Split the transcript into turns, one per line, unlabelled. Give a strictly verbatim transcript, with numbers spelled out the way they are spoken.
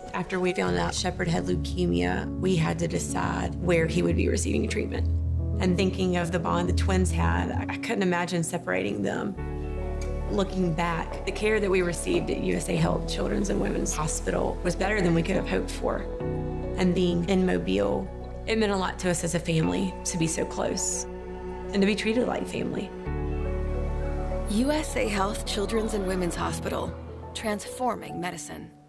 After we found out Shepard had leukemia, we had to decide where he would be receiving treatment. And thinking of the bond the twins had, I couldn't imagine separating them. Looking back, the care that we received at U S A Health Children's and Women's Hospital was better than we could have hoped for. And being in Mobile, it meant a lot to us as a family to be so close and to be treated like family.
U S A Health Children's and Women's Hospital, transforming medicine.